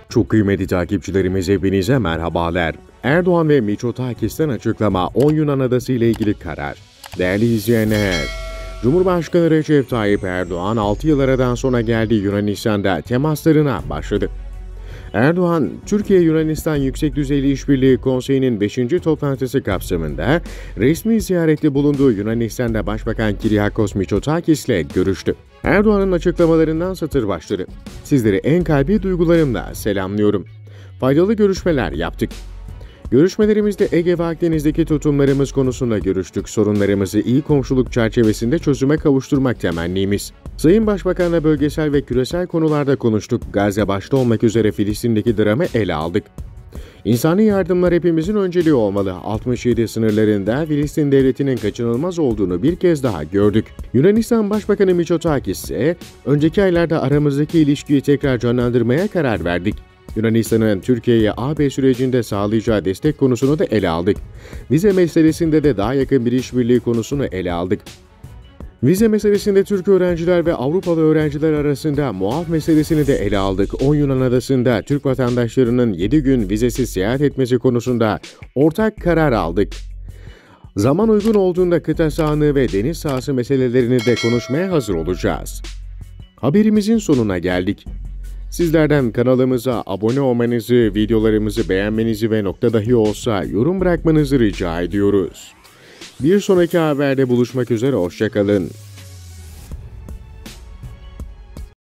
Çok kıymetli takipçilerimiz hepinize merhabalar. Erdoğan ve Mitsotakis'ten açıklama 10 Yunan adası ile ilgili karar. Değerli izleyenler, Cumhurbaşkanı Recep Tayyip Erdoğan 6 yıl aradan sonra geldiği Yunanistan'da temaslarına başladı. Erdoğan, Türkiye-Yunanistan Yüksek Düzeyli İşbirliği Konseyi'nin 5. toplantısı kapsamında resmi ziyarette bulunduğu Yunanistan'da Başbakan Kyriakos Mitsotakis ile görüştü. Erdoğan'ın açıklamalarından satır başları. Sizleri en kalbi duygularımla selamlıyorum. Faydalı görüşmeler yaptık. Görüşmelerimizde Ege ve Akdeniz'deki tutumlarımız konusunda görüştük. Sorunlarımızı iyi komşuluk çerçevesinde çözüme kavuşturmak temennimiz. Sayın Başbakan'la bölgesel ve küresel konularda konuştuk. Gazze başta olmak üzere Filistin'deki dramı ele aldık. İnsani yardımlar hepimizin önceliği olmalı. 67 sınırlarında Filistin devletinin kaçınılmaz olduğunu bir kez daha gördük. Yunanistan Başbakanı Mitsotakis ise önceki aylarda aramızdaki ilişkiyi tekrar canlandırmaya karar verdik. Yunanistan'ın Türkiye'ye AB sürecinde sağlayacağı destek konusunu da ele aldık. Vize meselesinde de daha yakın bir işbirliği konusunu ele aldık. Vize meselesinde Türk öğrenciler ve Avrupalı öğrenciler arasında muaf meselesini de ele aldık. 10 Yunan adasında Türk vatandaşlarının 7 gün vizesiz seyahat etmesi konusunda ortak karar aldık. Zaman uygun olduğunda kıta sahanlığı ve deniz sahası meselelerini de konuşmaya hazır olacağız. Haberimizin sonuna geldik. Sizlerden kanalımıza abone olmanızı, videolarımızı beğenmenizi ve nokta dahi olsa yorum bırakmanızı rica ediyoruz. Bir sonraki haberde buluşmak üzere, hoşça kalın.